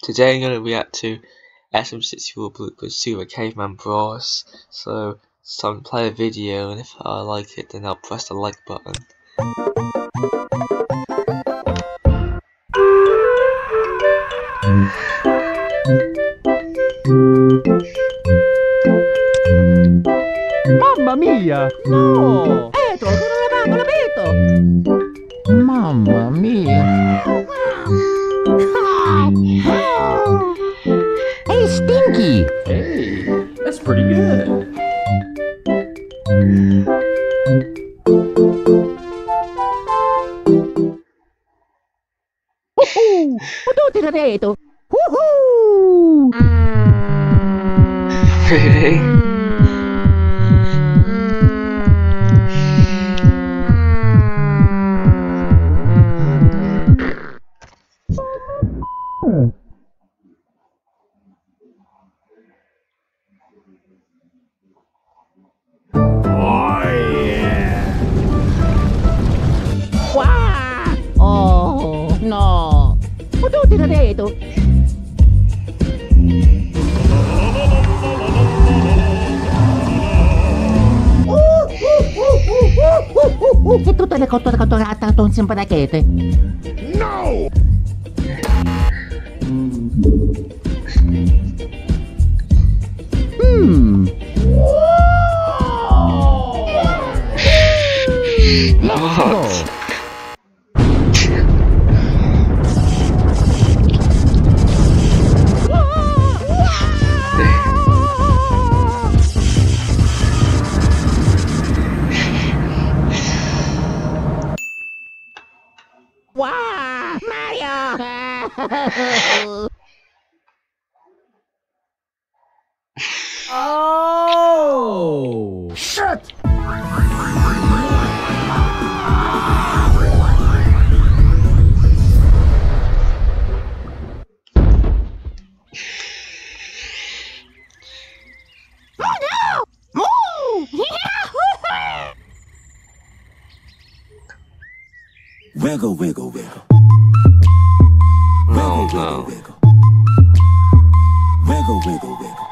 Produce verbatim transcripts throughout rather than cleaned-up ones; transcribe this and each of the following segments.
Today I'm going to react to S M sixty-four Bloopers Super Caveman Bros. So it's time to play a video, and if I like it then I'll press the like button. Mamma mia! No! Pietro, sono lavando l'abito! Mamma mia! Hey, Stinky! Hey, that's pretty good. Woohoo! Ho tirato! Woohoo! Really? Wow! Oh, no! Ho tirato! E tutte le cotture catturate sono sempre racchette. No! Hmm. What? Wow! Mario! Oh! Shit! Oh no! Move! Yeah! Wiggle, wiggle, wiggle. Oh Wiggle, no. wiggle, wiggle. Wiggle, wiggle, wiggle.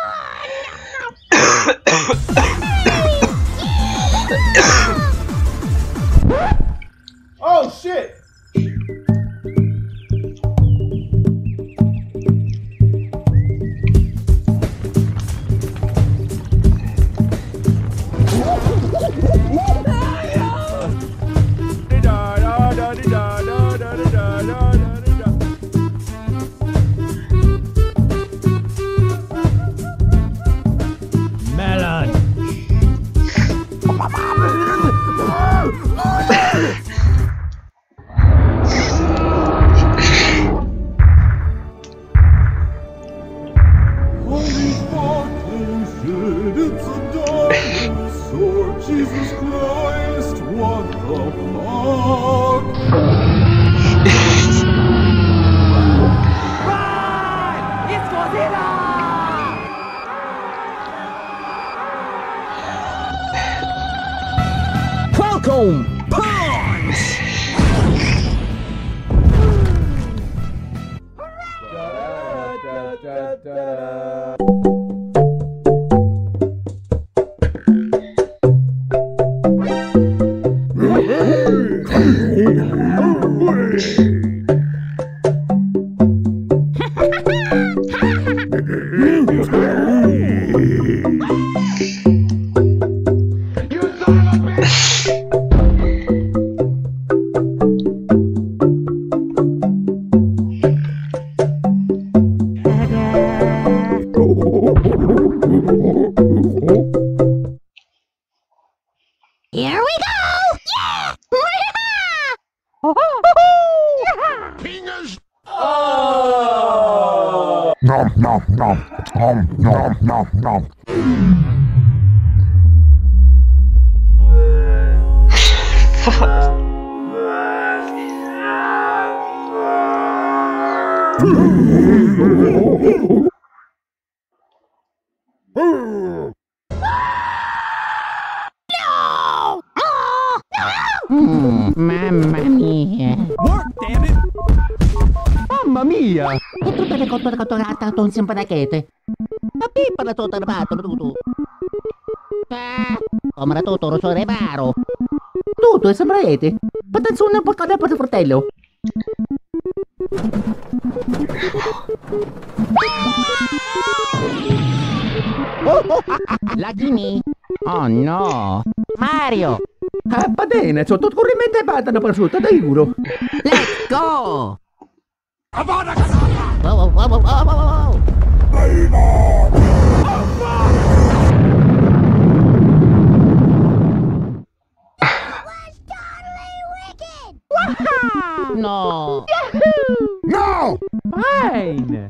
Oh shit! Melon! Holy Spartan said it's a dinosaur. Jesus Christ, what the fuck? Run! It's Godzilla! Welcome! Punch! Here we go! Yeah! Fingers! Oh! Nom nom nom nom nom nom nom. Mm, mamma mia. Work, damn it! Mamma mia! E tutte le cotto cotto gatta ton sempre da chete. Ma pippa la tota bato tutto. Ah, come la toto rosso reparo. Tutto è sembrete. Patanzone un po' per il fratello. La Jimmy. Oh no. Mario. Ah, va bene, sotto corrimente batano prosciutto, dai giuro. Let's go. Wow, wow, wow, wow, wow, wow. No. No! Fine.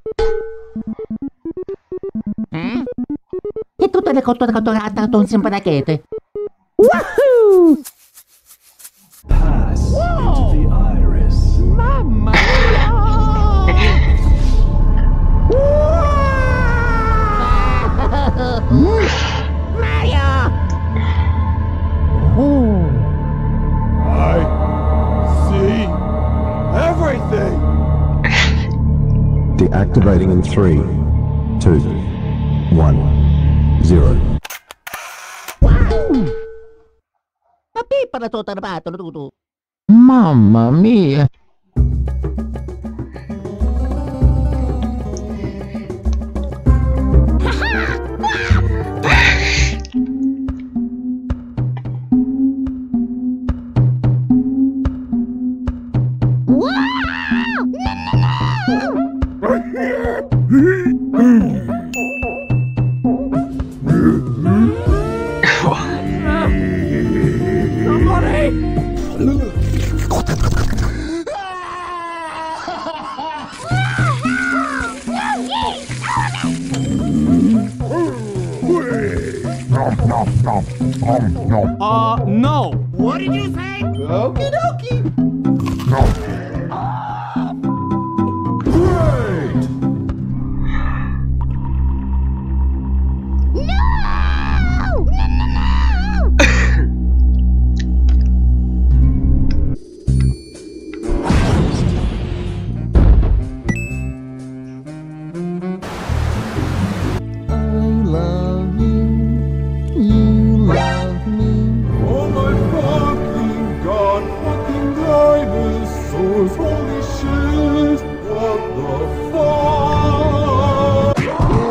Eh? E tutte le cotto cotto gatta ton sempre da chete. Woohoo! Pass into the iris. Mamma mia! Mario! Oh. I see everything. Deactivating in three, two, one, zero. Wow! Ma pippa la tota bato tutto. Mamma mia. No, no, no, no, no, Uh, no. What did you say? Okie dokie. no. Great. Oh my fucking god, fucking dinosaurs, holy shit, what the fuck?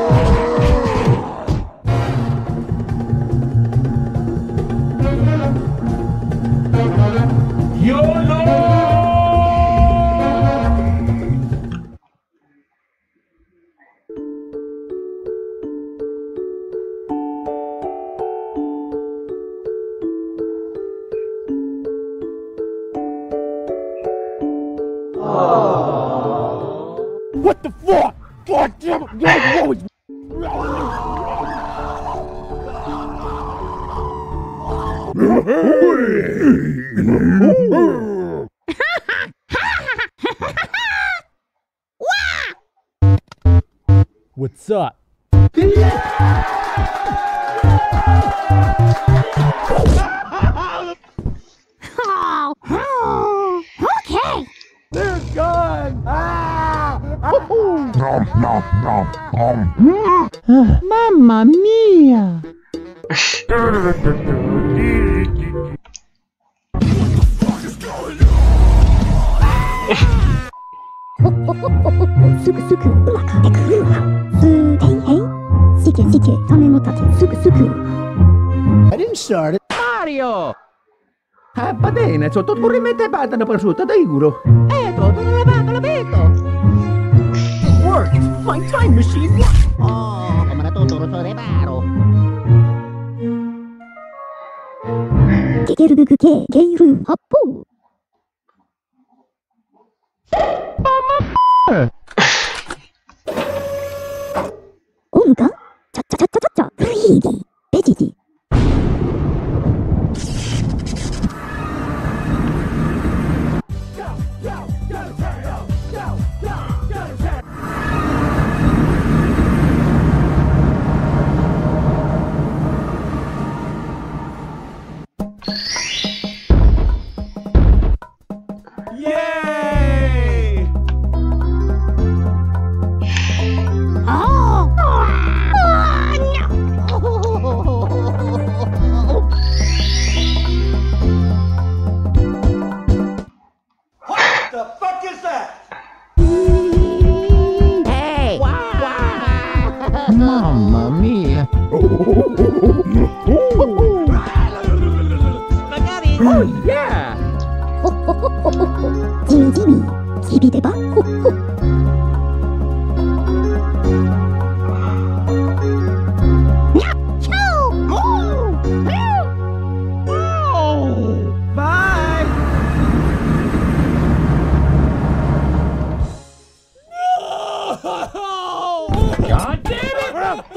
What the fuck? God damn it! God, always. What's up? Oh, okay. They're gone! Ah! No, no, no, no. Mamma mia! I didn't start it. Mario! Ah, va bene, sotto corrimente batano prosciutto, dai giuro. Eh, tutto lavato, l'ho detto. It worked. My time machine worked. Oh, come la tutto rosso reparo. ゲゲルブグゲゲイル発砲 オルガチャチャチャチャチャチャフリーギベジギ Whoa! the fuck is that? Hey! Mamma mia! Spaghetti! Oh yeah! Ho ho ho ho ho ho! Jimmy Jimmy! Kibi de ba? Ho ho! Bye! God damn it!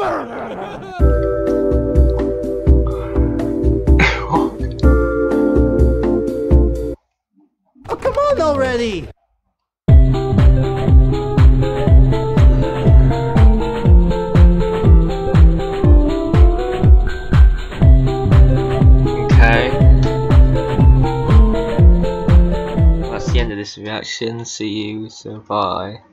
Oh, come on already! Okay. That's the end of this reaction. See you soon. Bye.